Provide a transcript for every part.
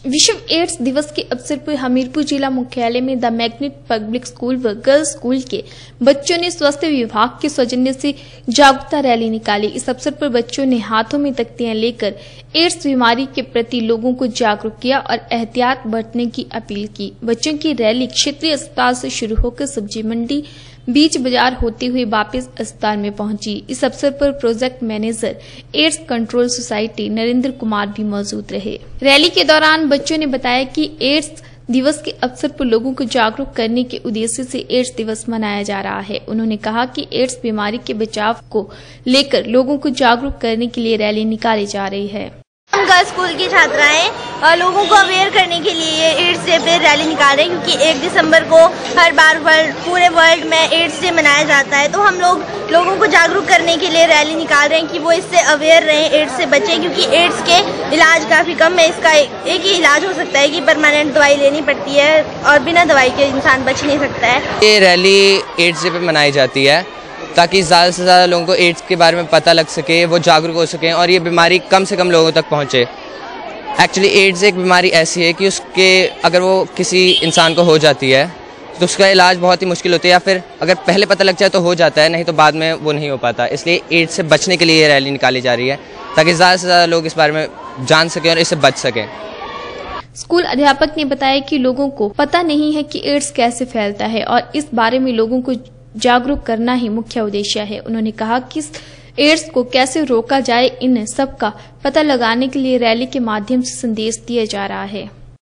विश्व एड्स दिवस के अवसर पर हमीरपुर जिला मुख्यालय में द मैग्नेट पब्लिक स्कूल व गर्ल्स स्कूल के बच्चों ने स्वास्थ्य विभाग के सौजन्य से जागरूकता रैली निकाली। इस अवसर पर बच्चों ने हाथों में तख्तियां लेकर एड्स बीमारी के प्रति लोगों को जागरूक किया और एहतियात बरतने की अपील की। बच्चों की रैली क्षेत्रीय अस्पताल से शुरू होकर सब्जी मंडी बीच बाजार होते हुए वापस अस्पताल में पहुंची। इस अवसर पर project manager AIDS control society Narendra Kumar भी मौजूद रहे। रैली के दौरान बच्चों ने बताया कि एड्स दिवस के अवसर पर लोगों को जागरूक करने के उद्देश्य से एड्स दिवस मनाया जा रहा है। उन्होंने कहा कि एड्स बीमारी के बचाव को लेकर लोगों को जागरूक करने के लिए रैली निकाली जा रही है। गर्ल्स स्कूल की छात्राएं लोगों को अवेयर करने के लिए एड्स डे पे रैली निकाल रहे हैं, क्योंकि 1 दिसंबर को हर बार पूरे वर्ल्ड में एड्स डे मनाया जाता है। तो हम लोगों को जागरूक करने के लिए रैली निकाल रहे हैं कि वो इससे अवेयर रहें, एड्स से बचें, क्योंकि एड्स के इलाज काफ़ी कम है। इसका एक ही इलाज हो सकता है कि परमानेंट दवाई लेनी पड़ती है और बिना दवाई के इंसान बच नहीं सकता है। ये रैली एड्स डे पे मनाई जाती है ताकि ज़्यादा से ज़्यादा लोगों को एड्स के बारे में पता लग सके, वो जागरूक हो सकें और ये बीमारी कम से कम लोगों तक पहुंचे। एक्चुअली एड्स एक बीमारी ऐसी है कि उसके अगर वो किसी इंसान को हो जाती है तो उसका इलाज बहुत ही मुश्किल होती है, या फिर अगर पहले पता लग जाए तो हो जाता है, नहीं तो बाद में वो नहीं हो पाता। इसलिए एड्स से बचने के लिए ये रैली निकाली जा रही है ताकि ज़्यादा से ज़्यादा लोग इस बारे में जान सकें और इससे बच सकें। स्कूल अध्यापक ने बताया कि लोगों को पता नहीं है कि एड्स कैसे फैलता है और इस बारे में लोगों को जागरूक करना ही मुख्य उद्देश्य है। उन्होंने कहा कि एड्स को कैसे रोका जाए, इन सब का पता लगाने के लिए रैली के माध्यम से संदेश दिया जा रहा है।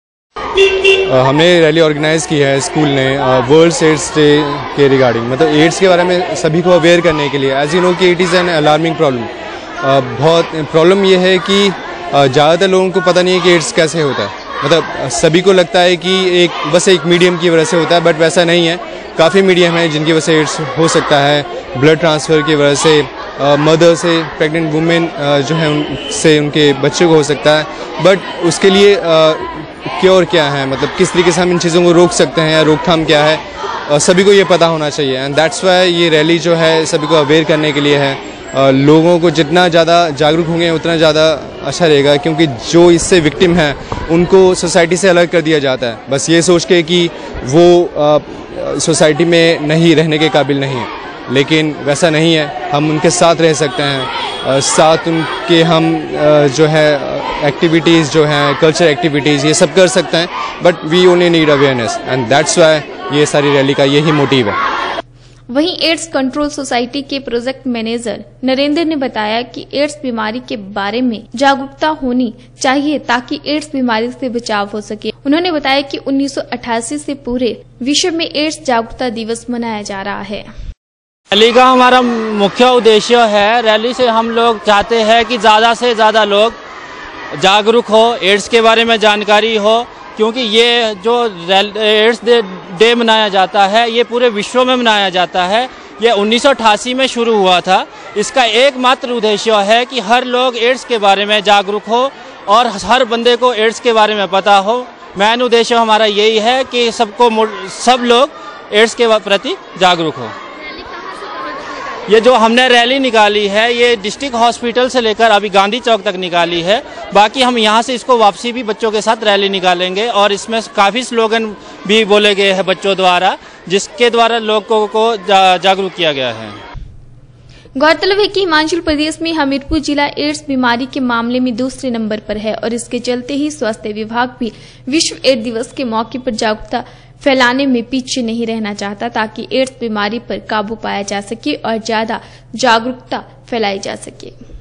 हमने रैली ऑर्गेनाइज की है स्कूल ने वर्ल्ड एड्स डे के रिगार्डिंग, मतलब एड्स के बारे में सभी को अवेयर करने के लिए। एज यू नो कि it is an alarming problem. बहुत प्रॉब्लम ये है कि ज़्यादातर लोगों को पता नहीं है कि एड्स कैसे होता है। मतलब सभी को लगता है कि बस एक मीडियम की वजह से होता है, बट वैसा नहीं है। काफ़ी मीडियम है जिनकी वजह से एड्स हो सकता है। ब्लड ट्रांसफ़र की वजह से, मदर से, प्रेग्नेंट वुमेन जो है उनसे उनके बच्चे को हो सकता है। बट उसके लिए क्योर क्या है, मतलब किस तरीके से हम इन चीज़ों को रोक सकते हैं या रोकथाम क्या है, सभी को ये पता होना चाहिए। एंड दैट्स वाई ये रैली जो है सभी को अवेयर करने के लिए है। लोगों को जितना ज़्यादा जागरूक होंगे उतना ज़्यादा अच्छा रहेगा, क्योंकि जो इससे विक्टिम हैं उनको सोसाइटी से अलग कर दिया जाता है, बस ये सोच के कि वो सोसाइटी में नहीं रहने के काबिल नहीं है। लेकिन वैसा नहीं है, हम उनके साथ रह सकते हैं, साथ उनके हम जो है एक्टिविटीज़ जो हैं, कल्चर एक्टिविटीज़, ये सब कर सकते हैं। But we only need awareness and that's why ये सारी रैली का यही मोटिव है। वहीं एड्स कंट्रोल सोसाइटी के प्रोजेक्ट मैनेजर नरेंद्र ने बताया कि एड्स बीमारी के बारे में जागरूकता होनी चाहिए ताकि एड्स बीमारी से बचाव हो सके। उन्होंने बताया कि 1988 से पूरे विश्व में एड्स जागरूकता दिवस मनाया जा रहा है। रैली का हमारा मुख्य उद्देश्य है, रैली से हम लोग चाहते हैं कि ज़्यादा से ज़्यादा लोग जागरूक हो, एड्स के बारे में जानकारी हो, क्योंकि ये जो एड्स डे मनाया जाता है ये पूरे विश्व में मनाया जाता है। ये 1988 में शुरू हुआ था। इसका एकमात्र उद्देश्य है कि हर लोग एड्स के बारे में जागरूक हो और हर बंदे को एड्स के बारे में पता हो। मेन उद्देश्य हमारा यही है कि सब लोग एड्स के प्रति जागरूक हो। ये जो हमने रैली निकाली है ये डिस्ट्रिक्ट हॉस्पिटल से लेकर अभी गांधी चौक तक निकाली है। बाकी हम यहाँ से इसको वापसी भी बच्चों के साथ रैली निकालेंगे और इसमें काफ़ी स्लोगन भी बोले गए हैं बच्चों द्वारा, जिसके द्वारा लोगों को जागरूक किया गया है। गौरतलब है कि हिमाचल प्रदेश में हमीरपुर जिला एड्स बीमारी के मामले में दूसरे नंबर पर है और इसके चलते ही स्वास्थ्य विभाग भी विश्व एड्स दिवस के मौके पर जागरूकता फैलाने में पीछे नहीं रहना चाहता ताकि एड्स बीमारी पर काबू पाया जा सके और ज्यादा जागरूकता फैलाई जा सके।